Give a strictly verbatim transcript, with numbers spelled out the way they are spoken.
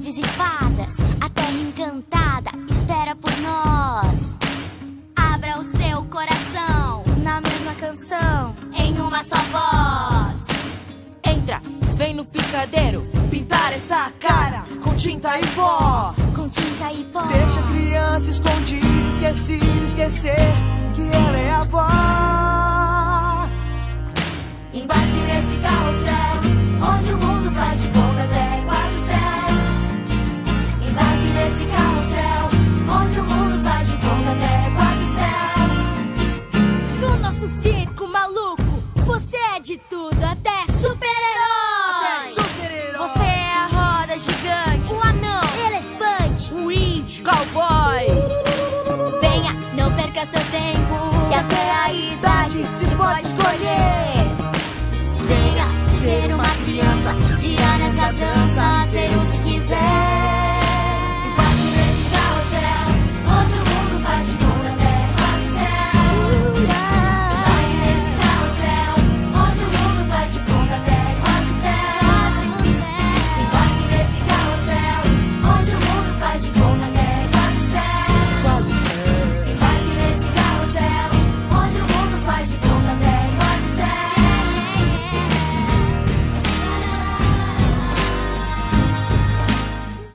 duendes e fadas, a terra encantada espera por nós. Abra o seu coração na mesma canção, em uma só voz. Entra, vem no picadeiro, pintar essa cara com tinta e pó. Com tinta e pó. Deixa a criança escondida, esquecer, esquecer que ela é a avó. Embarque nesse carrossel, onde o mundo faz de conta até quase o céu. Embarque nesse carrossel, onde o mundo faz de conta até quase o céu. No nosso circo maluco, você é de tudo, até super-herói. Super-herói. Você é a roda gigante, o anão, elefante, o índio, cowboy. Venha, não perca seu tempo, e até a idade se pode escolher. Venha ser uma criança, girar nessa dança, ser o que quiser.